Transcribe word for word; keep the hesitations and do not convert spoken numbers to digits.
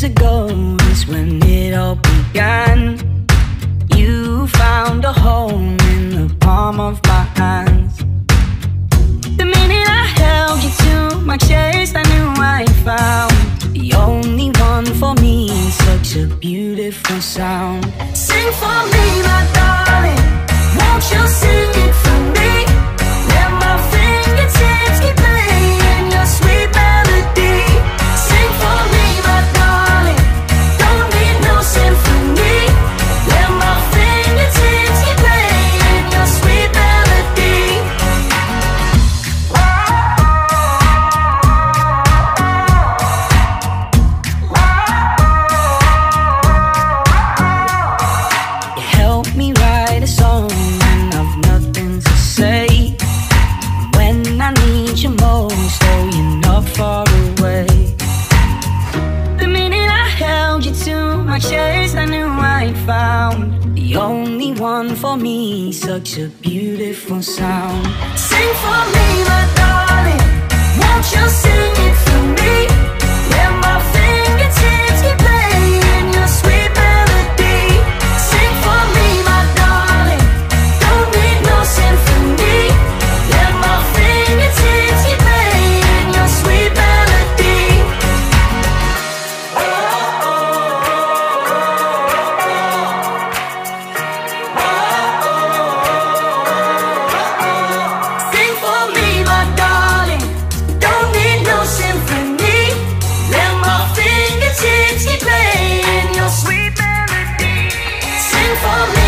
years ago is when it all began. You found a home in the palm of my hands. The minute I held you to my chest, I knew I found the only one for me. Such a beautiful sound. Sing for me, my darling, won't you sing it for me? Let my fingertips keep playing your sweet melody. Sing for me, my darling, don't need no symphony. Let my fingertips keep playing your sweet melody. You help me write a song when I've nothing to say. When I need you most, oh, you're not far away. The minute I held you to my chest, I knew I found the only one for me. Such a beautiful sound. Sing for me, my darling, won't you sing it for me? Let my fingertips keep playing your sweet melody. Sing for me, my darling, don't need no symphony. Let my fingertips keep playing your sweet melody. Sing for me, my darling, don't need no symphony. Let my fingertips keep playing your sweet melody. Sing for me.